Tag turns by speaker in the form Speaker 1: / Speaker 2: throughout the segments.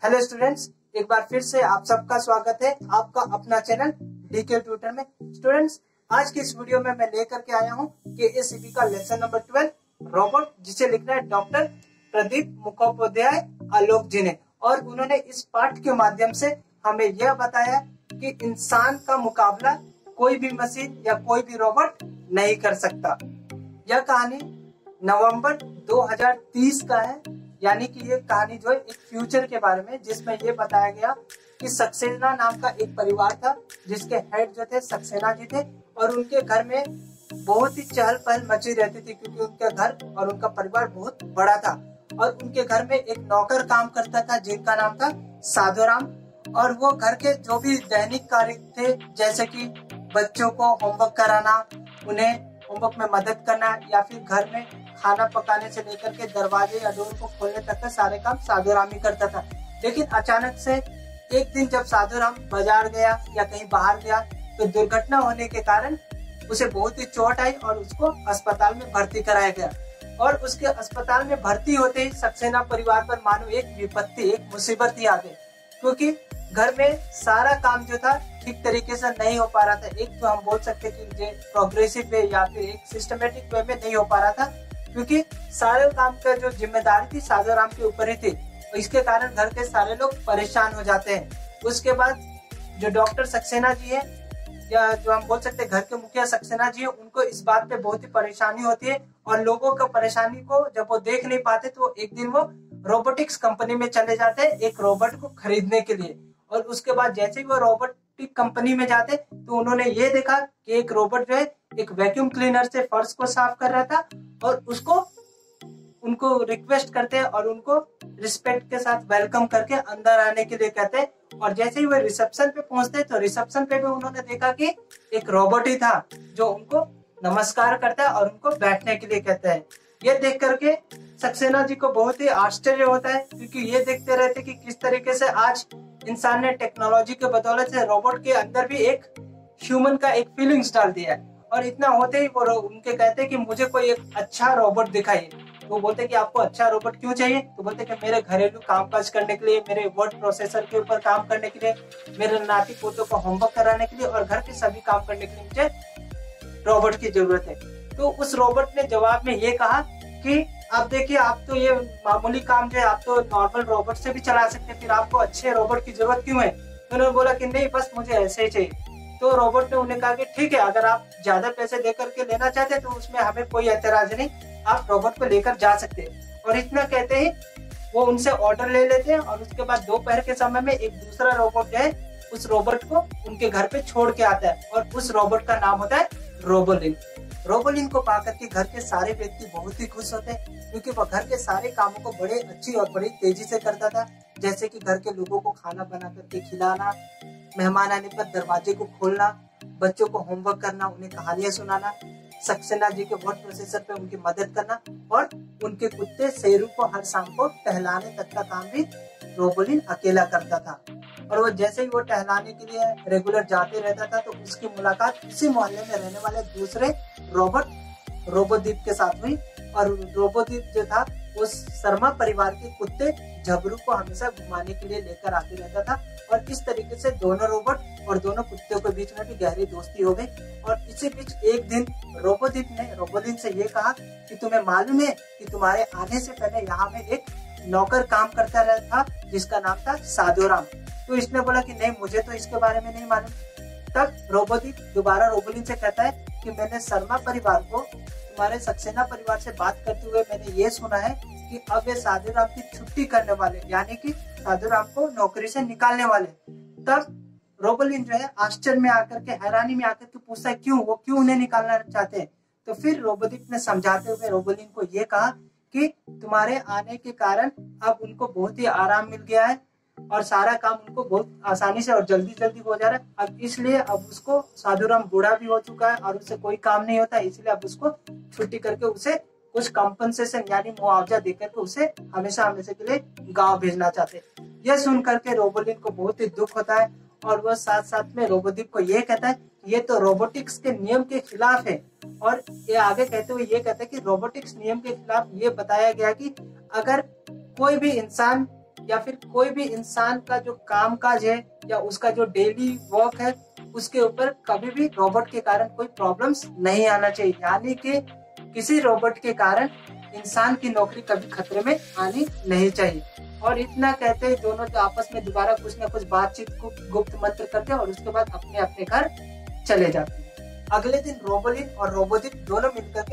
Speaker 1: Hello students, एक बार फिर से आप सबका स्वागत है आपका अपना चैनल डीके ट्यूटर में। स्टूडेंट्स, आज की इस वीडियो में मैं लेकर के आया हूँ केएसीबी का लेसन नंबर 12 रोबोट, जिसे लिखना है डॉक्टर प्रदीप मुखोपाध्याय आलोक जी ने। और उन्होंने इस पाठ के माध्यम से हमें यह बताया कि इंसान का मुकाबला कोई भी मशीन या कोई भी रोबोट नहीं कर सकता। यह कहानी नवंबर 2030 का है, यानी कि ये कहानी जो है एक फ्यूचर के बारे में, जिसमें ये बताया गया कि सक्सेना नाम का एक परिवार था जिसके हेड जो थे सक्सेना जी थे, और उनके घर में बहुत ही चहल पहल मची रहती थी क्योंकि उनका घर और उनका परिवार बहुत बड़ा था। और उनके घर में एक नौकर काम करता था जिनका नाम था साधुराम, और वो घर के जो भी दैनिक कार्य थे, जैसे कि बच्चों को होमवर्क कराना, उन्हें होमवर्क में मदद करना, या फिर घर में खाना पकाने से लेकर के दरवाजे या डोर को खोलने तक का सारे काम साधुराम ही करता था। लेकिन अचानक से एक दिन जब साधुराम बाजार गया या कहीं बाहर गया तो दुर्घटना होने के कारण उसे बहुत ही चोट आई और उसको अस्पताल में भर्ती कराया गया। और उसके अस्पताल में भर्ती होते ही सक्सेना परिवार पर मानो एक विपत्ति, एक मुसीबत ही आ गई, क्योंकि घर में सारा काम जो था ठीक तरीके से नहीं हो पा रहा था। एक तो हम बोल सकते कि जो प्रोग्रेसिव वे या फिर एक सिस्टमेटिक वे में नहीं हो पा रहा था, क्योंकि सारे काम का जो जिम्मेदारी थी साधुराम के ऊपर ही थी। इसके कारण घर के सारे लोग परेशान हो जाते हैं। उसके बाद जो डॉक्टर सक्सेना जी है, या जो हम बोल सकते हैं घर के मुखिया सक्सेना जी है, उनको इस बात पे बहुत ही परेशानी होती है। और लोगों का परेशानी को जब वो देख नहीं पाते तो एक दिन वो रोबोटिक्स कंपनी में चले जाते हैं एक रोबोट को खरीदने के लिए। और उसके बाद जैसे ही वो रोबोटिक कंपनी में जाते तो उन्होंने ये देखा कि एक रोबोट जो है एक वैक्यूम क्लीनर से फर्श को साफ कर रहा था, और उनको रिक्वेस्ट करते हैं और उनको रिस्पेक्ट के साथ वेलकम करके अंदर आने के लिए कहते हैं। और जैसे ही वो रिसेप्शन पे पहुंचते तो रिसेप्शन पे भी उन्होंने देखा कि एक रोबोट ही था जो उनको नमस्कार करता है और उनको बैठने के लिए कहता है। ये देख करके सक्सेना जी को बहुत ही आश्चर्य होता है, क्योंकि ये देखते रहते कि किस तरीके से आज इंसान ने टेक्नोलॉजी के बदौलत से रोबोट के अंदर भी एक ह्यूमन का एक फीलिंग्स डाल दिया है। और इतना होते ही वो उनके कहते हैं कि मुझे कोई एक अच्छा रोबोट दिखाइए। तो बोलते कि आपको अच्छा रोबोट क्यों चाहिए? तो बोलते कि मेरे घरेलू कामकाज करने के लिए, मेरे वर्ड प्रोसेसर के ऊपर काम करने के लिए, मेरे नाती पोतों को होमवर्क कराने के लिए और घर के सभी काम करने के लिए मुझे रोबोट की जरूरत है। तो उस रोबोट ने जवाब में ये कहा कि आप देखिए, आप तो ये मामूली काम जो है आप तो नॉर्मल रोबोट से भी चला सकते हैं, फिर आपको अच्छे रोबोट की जरूरत क्यों है? तो उन्होंने बोला कि नहीं, बस मुझे ऐसे ही चाहिए। तो रोबोट ने उन्हें कहा कि ठीक है, अगर आप ज्यादा पैसे देकर के लेना चाहते हैं तो उसमें हमें कोई ऐतराज नहीं, आप रोबोट को लेकर जा सकते हैं। और इतना कहते ही वो उनसे ऑर्डर ले लेते हैं। और उसके बाद दोपहर के समय में एक दूसरा रोबोट जो है उस रोबोट को उनके घर पे छोड़ के आता है, और उस रोबोट का नाम होता है रोबोलिन। रोबोलिन को पाकर के घर के सारे व्यक्ति बहुत ही खुश होते हैं, क्योंकि वह घर के सारे कामों को बड़े अच्छी और बड़ी तेजी से करता था, जैसे कि घर के लोगों को खाना बना करके खिलाना, मेहमान आने पर दरवाजे को खोलना, बच्चों को होमवर्क करना, उन्हें कहानियां सुनाना, सक्सेना जी के वर्ड प्रोसेसर पे उनकी मदद करना, और उनके कुत्ते शेरू को हर शाम को टहलाने तक का काम भी रोबोलिन अकेला करता था। और वो जैसे ही वो टहलाने के लिए रेगुलर जाते रहता था तो उसकी मुलाकात इसी मोहल्ले में रहने वाले दूसरे रोबोट रोबोदीप के साथ हुई। और रोबोदीप जो था उस शर्मा परिवार के कुत्ते झबरू को हमेशा घुमाने के लिए लेकर आते रहता था। और इस तरीके से दोनों रोबोट और दोनों कुत्तों के बीच में भी गहरी दोस्ती हो गई। और इसी बीच एक दिन रोबोदीप ने रोबोलिन से ये कहा कि तुम्हें मालूम है कि तुम्हारे आने से पहले यहाँ में एक नौकर काम करता रहता था जिसका नाम था साधुराम। तो इसने बोला कि नहीं, मुझे तो इसके बारे में नहीं मालूम। तब रोबोदीप दोबारा रोबोलिन से कहता है कि मैंने शर्मा परिवार को तुम्हारे सक्सेना परिवार से बात करते हुए मैंने ये सुना है कि अब ये साधुराम की छुट्टी करने वाले, यानी कि साधुराम को नौकरी से निकालने वाले। तब रोबोलिन जो है आश्चर्य में आकर के, हैरानी में आकर के पूछता है वो क्यों उन्हें निकालना चाहते हैं? तो फिर रोबोदीप ने समझाते हुए रोबोलिन को ये कहा कि तुम्हारे आने के कारण अब उनको बहुत ही आराम मिल गया है और सारा काम उनको बहुत आसानी से और जल्दी जल्दी हो जा रहा है। अब इसलिए अब उसको, साधुराम बूढ़ा भी हो चुका है और उससे कोई काम नहीं होता, इसलिए अब उसको छुट्टी करके उसे कुछ कंपनसेशन यानी मुआवजा देकर के उसे हमेशा हमेशा के लिए गांव भेजना चाहते। यह सुन करके रोबोलिन को बहुत ही दुख होता है, और वह साथ साथ में रोबोदीप को ये कहता है कि ये तो रोबोटिक्स के नियम के खिलाफ है। और ये आगे कहते हुए ये कहता है कि रोबोटिक्स नियम के खिलाफ ये बताया गया कि अगर कोई भी इंसान या फिर कोई भी इंसान का जो काम काज है या उसका जो डेली वर्क है उसके ऊपर कभी भी रोबोट के कारण कोई प्रॉब्लम्स नहीं आना चाहिए। यानी कि किसी रोबोट के कारण इंसान की नौकरी कभी खतरे में आनी नहीं चाहिए। और इतना कहते हैं दोनों जो आपस में दोबारा कुछ ना कुछ बातचीत को गुप्त मंत्र करते हैं और उसके बाद अपने अपने घर चले जाते हैं। अगले दिन रोबोलिन और रोबोजित दोनों मिलकर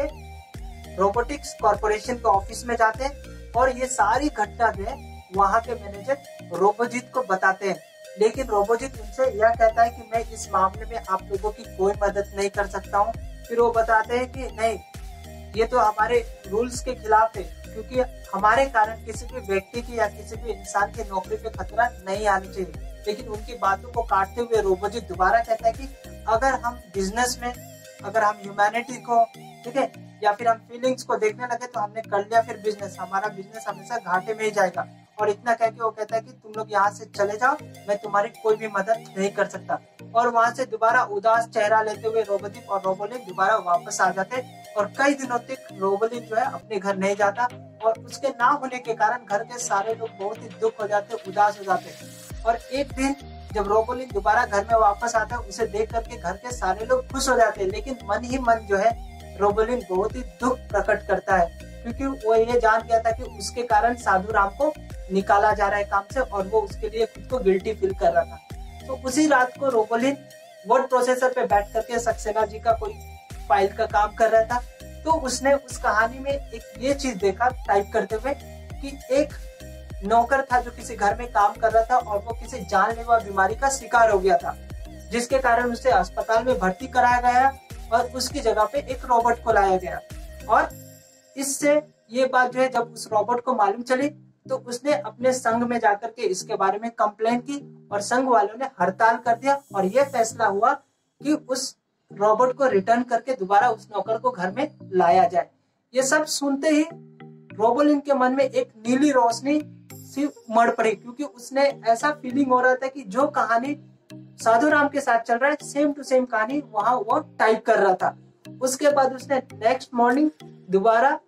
Speaker 1: के रोबोटिक्स कॉर्पोरेशन के ऑफिस में जाते हैं और ये सारी घटना जो है वहाँ के मैनेजर रोबोजित को बताते हैं। लेकिन रोबोजित उनसे यह कहता है कि मैं इस मामले में आप लोगों की कोई मदद नहीं कर सकता हूँ। फिर वो बताते हैं कि नहीं, ये तो हमारे रूल्स के खिलाफ है, क्योंकि हमारे कारण किसी भी व्यक्ति की या किसी भी इंसान की नौकरी पे खतरा नहीं आनी चाहिए। लेकिन उनकी बातों को काटते हुए रोबोजित दोबारा कहता है कि अगर हम बिजनेस में, अगर हम ह्यूमैनिटी को, ठीक है, या फिर हम फीलिंग्स को देखने लगे तो हमने कर लिया फिर बिजनेस, हमारा बिजनेस हमेशा घाटे में ही जाएगा। और इतना कह के वो कहता है कि तुम लोग यहाँ से चले जाओ, मैं तुम्हारी कोई भी मदद नहीं कर सकता। और वहां से दोबारा उदास चेहरा लेते हुए रोबोजित और रोबोलिन दोबारा वापस आ जाते और कई दिनों तक रोबोलिन जो है अपने घर नहीं जाता और उसके ना होने के कारण घर के सारे लोग बहुत ही दुख हो जाते, उदास हो जाते। और एक दिन जब रोबोलिन दोबारा घर में वापस आता है उसे देख करके घर के सारे लोग खुश हो जाते हैं, लेकिन मन ही मन जो है रोबोलिन बहुत ही दुख प्रकट करता है, क्योंकि वो ये जान गया था कि उसके कारण साधु राम को निकाला जा रहा है काम से और वो उसके लिए खुद को गिल्टी फील कर रहा था। तो उसी रात को रोबोलिन वर्ड प्रोसेसर पे बैठ करके सक्सेना जी का कोई फाइल का काम कर रहा था। तो उसने उस कहानी में एक ये चीज देखा टाइप करते हुए कि एक नौकर था जो किसी घर में काम कर रहा था और वो किसी जानलेवा बीमारी का शिकार हो गया था, जिसके कारण उसे अस्पताल में भर्ती कराया गया और उसकी जगह पे एक रोबोट को लाया गया। और इससे ये बात जो है जब उस रोबोट को मालूम चली तो उसने अपने संघ में जाकर के इसके बारे में कंप्लेंट की और संघ वालों ने हड़ताल कर दिया और ये फैसला हुआ कि उस रोबोट को रिटर्न करके दोबारा उस नौकर को घर में लाया जाए। ये सब सुनते ही रोबोलिन के मन में एक नीली रोशनी सी उमड़ पड़ी, क्योंकि उसने ऐसा फीलिंग हो रहा था कि जो कहानी साधु राम के साथ चल रहा है सेम टू सेम कहानी वहां वो टाइप कर रहा था। उसके बाद उसने नेक्स्ट मॉर्निंग दोबारा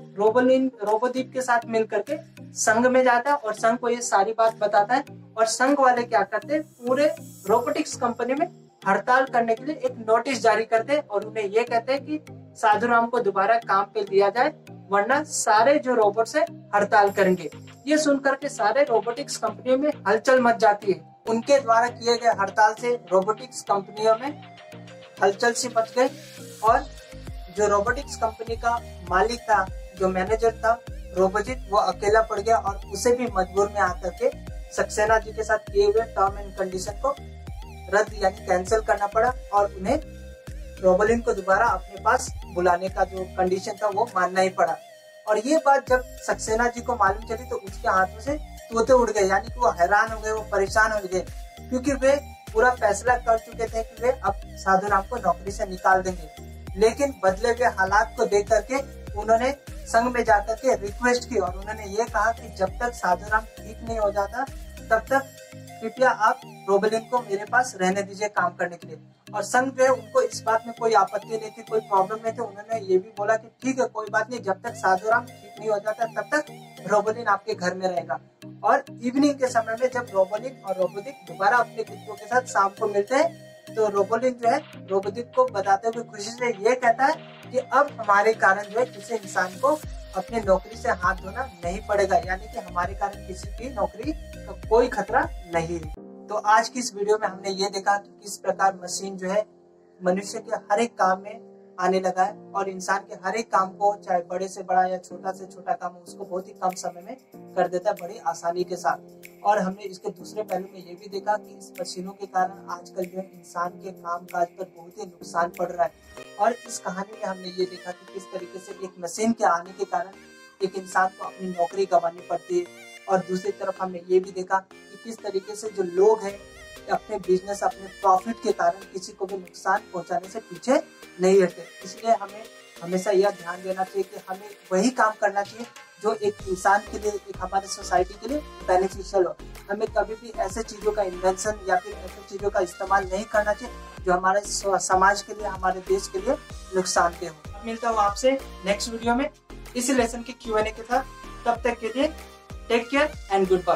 Speaker 1: रोबोदीप के साथ मिल करके संघ में जाता है और संघ को ये सारी बात बताता है और संघ वाले क्या करते हैं, पूरे रोबोटिक्स कंपनी में हड़ताल करने के लिए एक नोटिस जारी करते हैं और उन्हें ये कहते हैं कि साधु राम को दोबारा काम पे लिया जाए वरना सारे जो रोबोट्स है हड़ताल करेंगे। ये सुनकर के सारे रोबोटिक्स कंपनियों में हलचल मच जाती है। उनके द्वारा किए गए हड़ताल से रोबोटिक्स कंपनियों में हलचल सी मच गई और जो रोबोटिक्स कंपनी का मालिक था, जो मैनेजर था रोबोजित, वो अकेला पड़ गया और उसे भी मजबूर में आकर के सक्सेना जी के साथ किए हुए टर्म एंड कंडीशन को रद्द यानी कैंसिल करना पड़ा और उन्हें रोबोलिन को दोबारा अपने पास बुलाने का जो कंडीशन था वो मानना ही पड़ा। और ये बात जब सक्सेना जी को मालूम चली तो उसके हाथों से तोते उड़ गए, यानी कि वो हैरान हो गए, वो परेशान हो गए, क्योंकि वे पूरा फैसला कर चुके थे कि वे अब साधु राम को नौकरी से निकाल देंगे। लेकिन बदले हुए हालात को देख करके उन्होंने संघ में जाकर के रिक्वेस्ट की और उन्होंने ये कहा कि जब तक साधु राम ठीक नहीं हो जाता तब तक कृपया आप रोबोलिन को मेरे पास रहने दीजिए काम करने के लिए। और संघ जो है उनको इस बात में कोई आपत्ति नहीं थी, कोई प्रॉब्लम नहीं थी। उन्होंने ये भी बोला कि ठीक है, कोई बात नहीं, जब तक साधु राम ठीक नहीं हो जाता तब तक रोबोलिन आपके घर में रहेगा। और इवनिंग के समय में जब रोबोलिन और रोबोदिक दोबारा अपने मित्रों के साथ शाम को मिलते हैं तो रोबोलिन जो है रोबोदिक को बताते हुए खुशी से ये कहता है कि अब हमारे कारण जो है किसी इंसान को अपनी नौकरी से हाथ धोना नहीं पड़ेगा, यानी कि हमारे कारण किसी की नौकरी का कोई खतरा नहीं है। तो आज की इस वीडियो में हमने ये देखा कि किस प्रकार मशीन जो है मनुष्य के हर एक काम में आने लगा है और इंसान के हर एक काम को, चाहे बड़े से बड़ा या छोटा से छोटा काम हो, उसको बहुत ही कम समय में कर देता है, बड़ी आसानी के साथ। और हमने इसके दूसरे पहलू में ये भी देखा कि इस मशीनों के कारण आजकल जो है इंसान के काम काज पर बहुत ही नुकसान पड़ रहा है। और इस कहानी में हमने ये देखा कि किस तरीके से एक मशीन के आने के कारण एक इंसान को अपनी नौकरी गंवानी पड़ती है। और दूसरी तरफ हमने ये भी देखा कि किस तरीके से जो लोग हैं अपने बिजनेस, अपने प्रॉफिट के कारण किसी को भी नुकसान पहुंचाने से पीछे नहीं हटते। इसलिए हमें हमेशा यह ध्यान देना चाहिए कि हमें वही काम करना चाहिए जो एक इंसान के लिए, एक हमारे सोसाइटी के लिए बेनिफिशियल हो। हमें कभी भी ऐसे चीजों का इन्वेंशन या फिर ऐसे चीजों का इस्तेमाल नहीं करना चाहिए जो हमारे समाज के लिए, हमारे देश के लिए नुकसानदेह हो। मिलता हूँ आपसे नेक्स्ट वीडियो में इस लेसन के Q&A के साथ। तब तक के लिए take care and goodbye.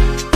Speaker 1: है।